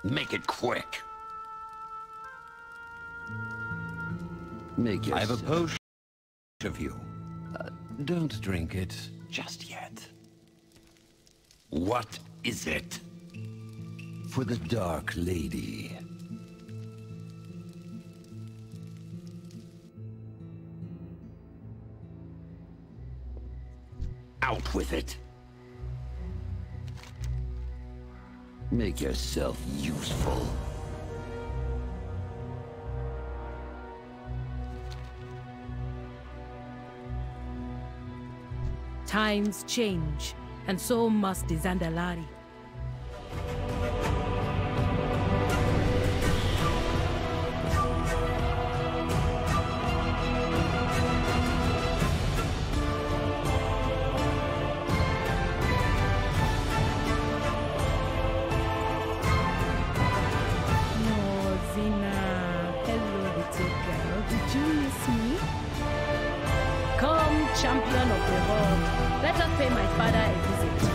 Make it quick. Make it. I have a potion of you. Don't drink it just yet. What is it? For the Dark Lady. Out with it. Make yourself useful. Times change, and so must the Zandalari. Champion of the hall, let us pay my father a visit.